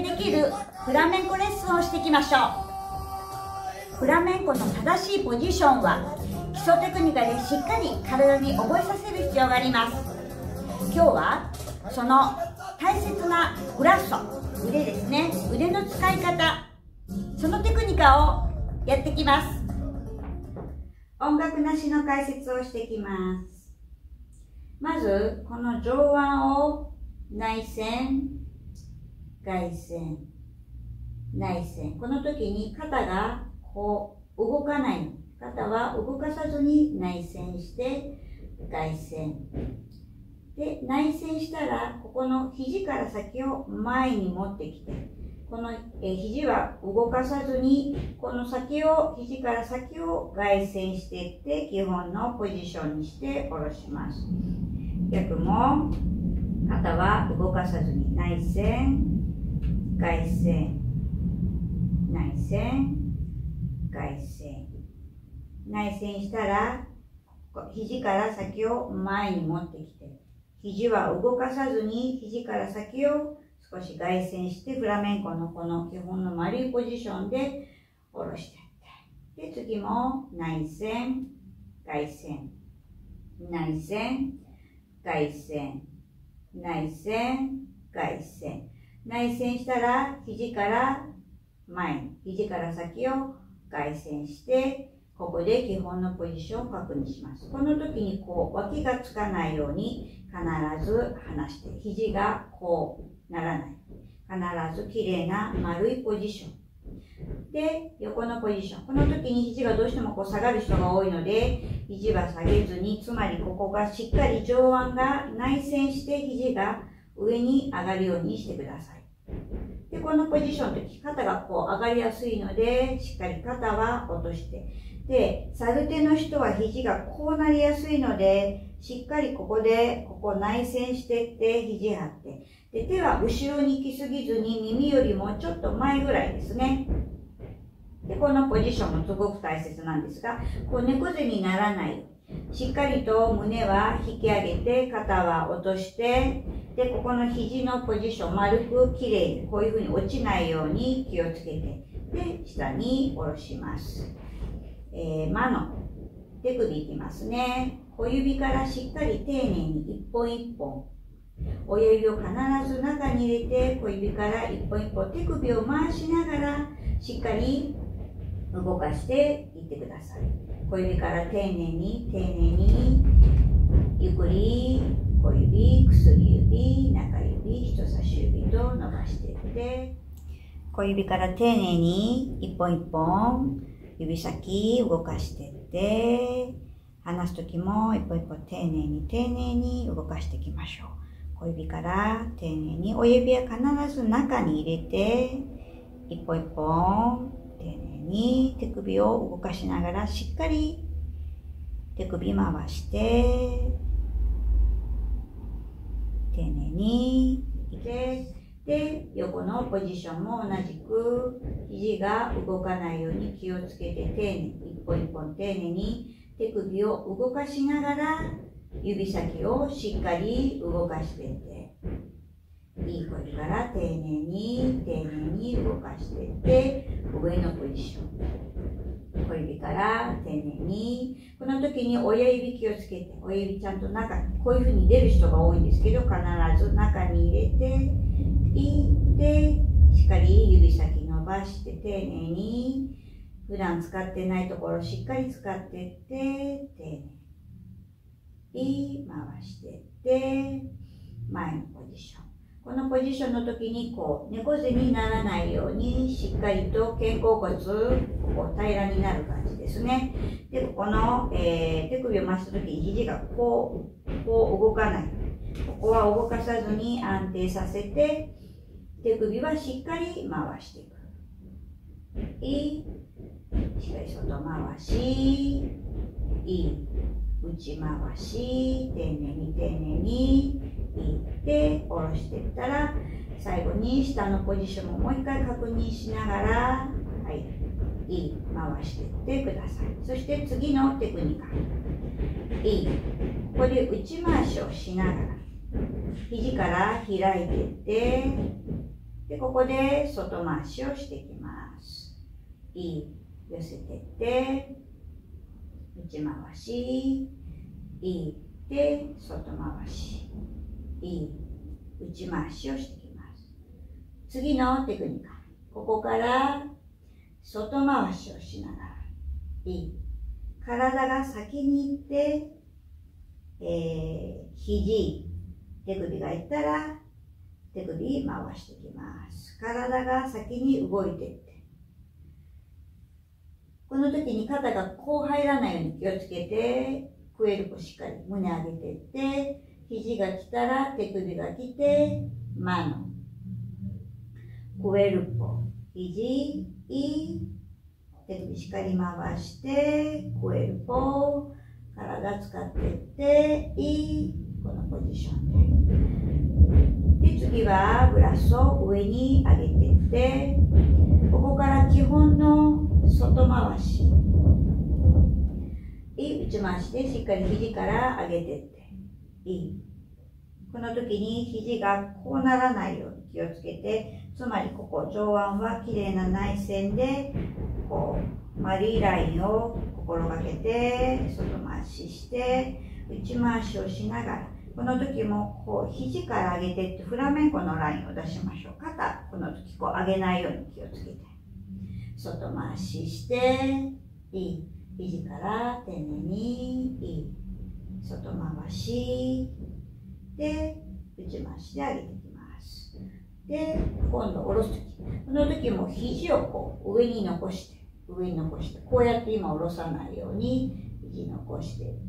でできるフラメンコレッスンをしていきましょう。フラメンコの正しいポジションは基礎テクニカでしっかり体に覚えさせる必要があります。今日はその大切なブラッソ、腕ですね、腕の使い方、そのテクニカをやっていきます。音楽なしの解説をしていきます。まずこの上腕を内旋、外旋、内旋、この時に肩がこう動かないの。肩は動かさずに内旋して外旋で、内旋したらここの肘から先を前に持ってきて、この肘は動かさずにこの先を、肘から先を外旋していって基本のポジションにして下ろします。逆も肩は動かさずに内旋、外旋、内旋、外旋、内旋したら肘から先を前に持ってきて、肘は動かさずに肘から先を少し外旋してフラメンコのこの基本の丸いポジションで下ろしていって、で次も内旋、外旋、内旋、外旋、内旋、外旋、内旋したら肘から前に、肘から先を外旋して、ここで基本のポジションを確認します。この時にこう脇がつかないように必ず離して、肘がこうならない、必ずきれいな丸いポジションで、横のポジション、この時に肘がどうしてもこう下がる人が多いので、肘は下げずに、つまりここがしっかり上腕が内旋して肘が上に上がるようにしてください。でこのポジションの時、肩がこう上がりやすいので、しっかり肩は落として、でサルテの人は肘がこうなりやすいので、しっかりここで内旋していって肘張って、で手は後ろに行き過ぎずに耳よりもちょっと前ぐらいですね。でこのポジションもすごく大切なんですが、こう猫背にならない、しっかりと胸は引き上げて肩は落として、でここの肘のポジション丸くきれいにこういうふうに落ちないように気をつけて、で下に下ろします。魔の手首いきますね。小指からしっかり丁寧に一本一本、親指を必ず中に入れて、小指から一本一本手首を回しながらしっかり動かしていってください。小指から丁寧に丁寧にゆっくり小指、薬指、中指、人差し指と伸ばしていって、小指から丁寧に一本一本指先動かしていって、離す時も一本一本丁寧に丁寧に動かしていきましょう。小指から丁寧に、親指は必ず中に入れて、一本一本丁寧に手首を動かしながらしっかり手首回して、丁寧にいて、で横のポジションも同じく肘が動かないように気をつけて、丁寧に一本一本丁寧に手首を動かしながら指先をしっかり動かしていって、いい声から丁寧に丁寧に動かしていって、上のポジション、小指から丁寧に、この時に親指気をつけて、親指ちゃんと中に、こういう風に出る人が多いんですけど、必ず中に入れていって、しっかり指先伸ばして丁寧に、普段使ってないところをしっかり使っていって、丁寧に回していって、前のポジション、このポジションの時にこう猫背にならないようにしっかりと肩甲骨、ここ平らになる感じですね。でここの、手首を回した時に肘がこう動かない、ここは動かさずに安定させて、手首はしっかり回していく。しっかり外回し、内回し、丁寧に丁寧にいって下ろしていったら、最後に下のポジションももう一回確認しながら、はい、回していってください。そして次のテクニカ、ここで内回しをしながら肘から開いていって、 で、ここで外回しをしていきます。い、寄せてって、内回し、い、で、外回し、い、内回しをしていきます。次のテクニカル。ここから外回しをしながら、い、体が先に行って、肘、手首がいったら手首回していきます。体が先に動いていって、この時に肩がこう入らないように気をつけて、クエルポしっかり胸上げていって、肘が来たら手首が来て、マノ、クエルポ、肘、手首しっかり回して、クエルポ、体使っていって、このポジションで。で、次はブラスを上に上げていって、ここから基本の外回し、内回しでしっかり肘から上げていって、この時に肘がこうならないように気をつけて、つまりここ上腕はきれいな内線でこう丸いラインを心がけて外回しして内回しをしながら、この時もこう肘から上げていってフラメンコのラインを出しましょう。肩、この時こう上げないように気をつけて外回しして、肘から丁寧に外回しで内回しで上げていきます。で、今度下ろす時、この時も肘をこう上に残して、こうやって今下ろさないように肘残していって、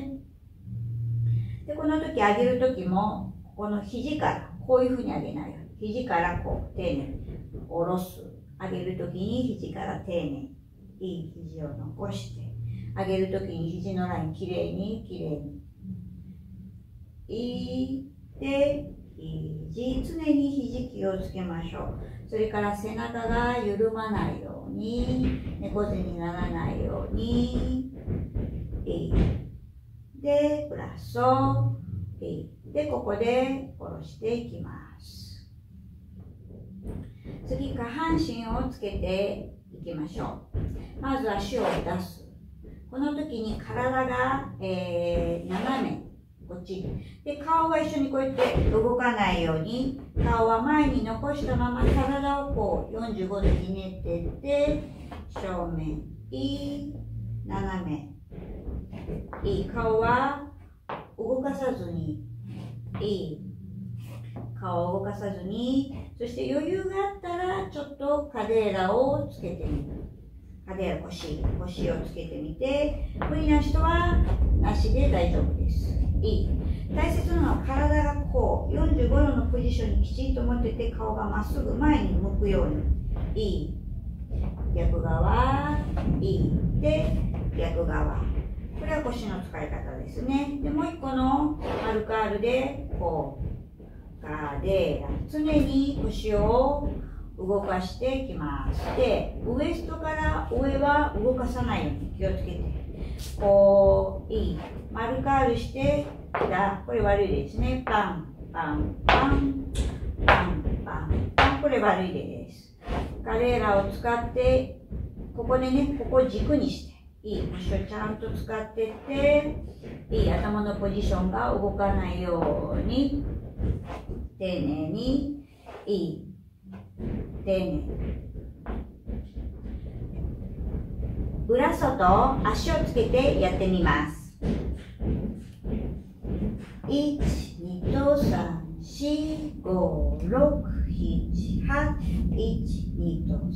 で、この時上げる時もこの肘からこういうふうに上げないように、肘からこう丁寧に下ろす。上げる時に肘から丁寧に肘を残して、上げる時に肘のラインきれいにで、常に肘気をつけましょう。それから背中が緩まないように、猫背にならないように、で、プラスを、で、ここで下ろしていきます。次、下半身をつけていきましょう。まず足を出す。この時に体が、斜めこっちで、顔は一緒にこうやって動かないように、顔は前に残したまま体をこう45度ひねっていって、正面、斜め、顔は動かさずに、顔を動かさずに、そして余裕があったらちょっとカデーラをつけてみる。カデーラ、腰をつけてみて、無理な人はなしで大丈夫です。大切なのは体がこう45度のポジションにきちんと持ってて、顔がまっすぐ前に向くように、逆側、で逆側、これは腰の使い方ですね。で、もう一個のマルカールでこうカデーラ、常に腰を動かしていきます。で、ウエストから上は動かさないように気をつけて、こうマルカールしてこれ悪い例ですね。パンパンパンパンパンパン、これ悪い例です。カレーラを使ってここでね、ここを軸にして腰をちゃんと使っていって、頭のポジションが動かないように丁寧に丁寧にブラソと足をつけてやってみます。1、2と3、4、5、6、7、8、1、2と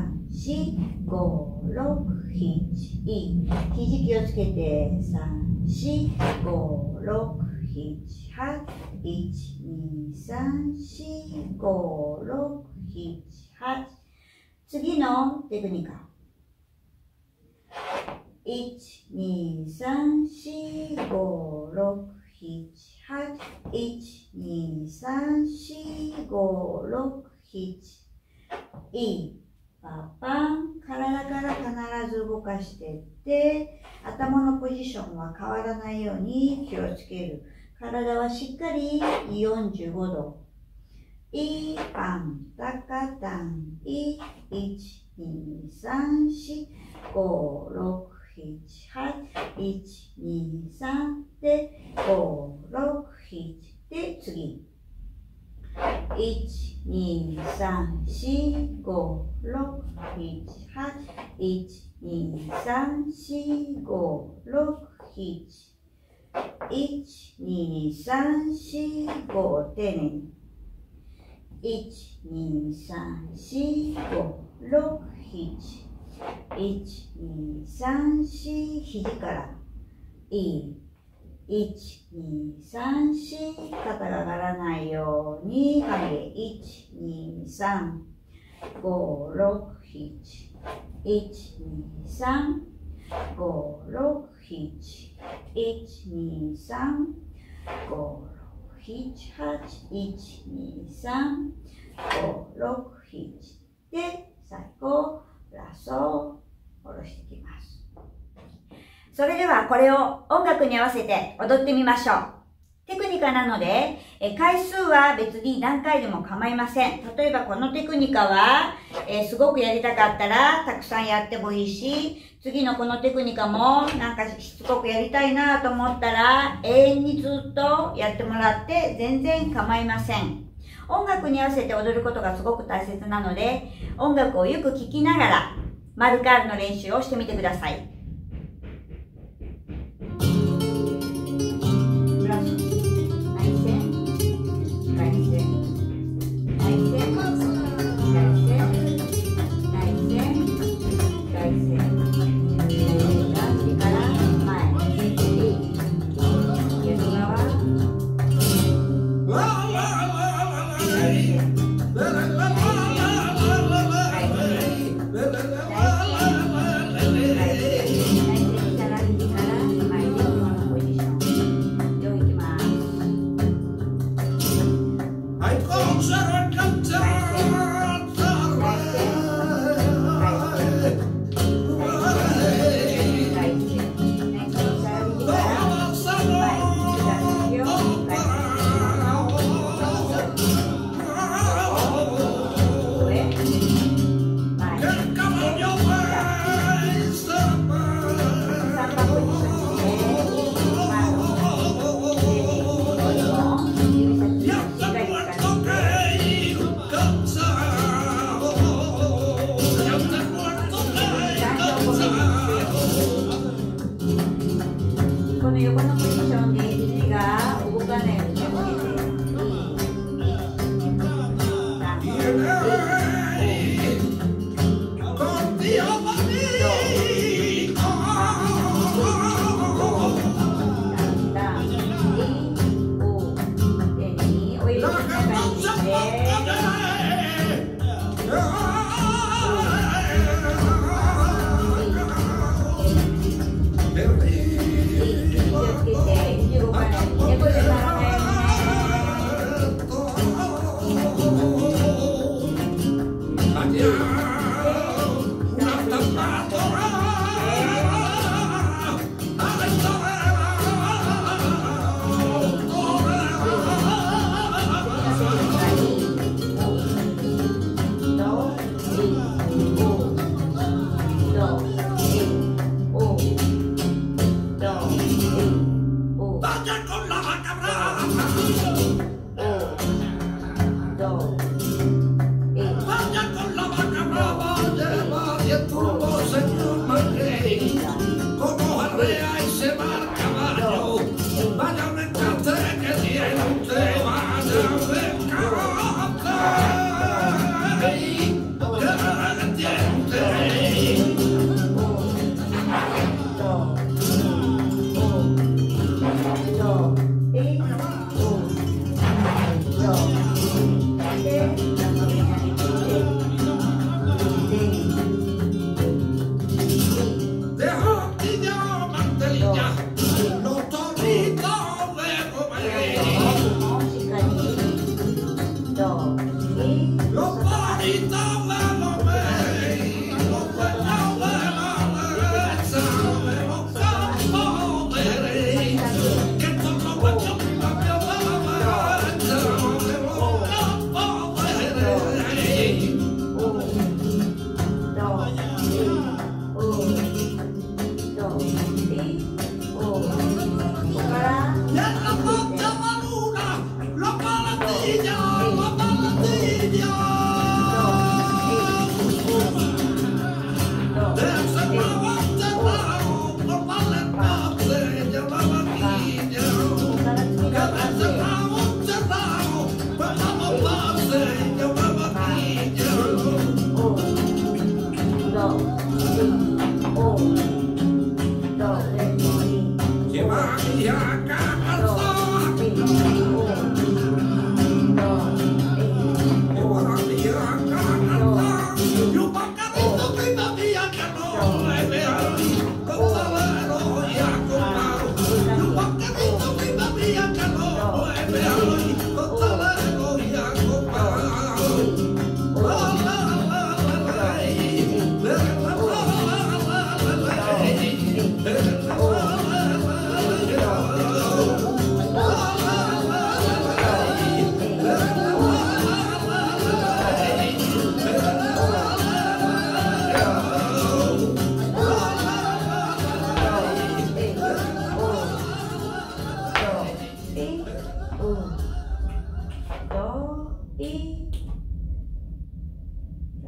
3、4、5、6、7、肘気をつけて、3、4、5、6、7、8、1、2、3、4、5、6、7、8。次のテクニカル。1、2、3、4、5、6、7、8、1、2、3、4、5、6、7、パパン、体から必ず動かしていって、頭のポジションは変わらないように気をつける。体はしっかり45度。 いパンタカタンい1、2、3、4、5、6、7、8、1、2、3で5、6、7で次1、2、3、4、5、6、7、8、1、2、3、4、5、6、7、1、2、3、4、5、丁寧に1、2、3、4、5、6、7、1、2、3、4、肘からいい1、2、3、4肩が上がらないように影1、2、3、5、6、7、1、2、3、5、6、7、1、2、3、5、6、7、8、1、2、3、5、6、7で最後ラストを下ろしていきます。それではこれを音楽に合わせて踊ってみましょう。テクニカなので、回数は別に何回でも構いません。例えばこのテクニカは、すごくやりたかったらたくさんやってもいいし、次のこのテクニカもなんかしつこくやりたいなと思ったら永遠にずっとやってもらって全然構いません。音楽に合わせて踊ることがすごく大切なので、音楽をよく聴きながらマルカールの練習をしてみてください。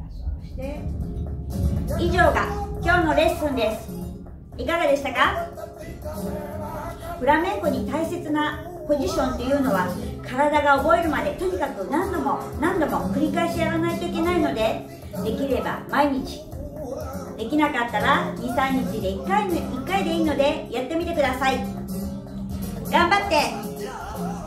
以上が今日のレッスンです。いかがでしたか？フラメンコに大切なポジションというのは、体が覚えるまでとにかく何度も繰り返しやらないといけないので、できれば毎日、できなかったら 2,3 日で1回でいいのでやってみてください。頑張って。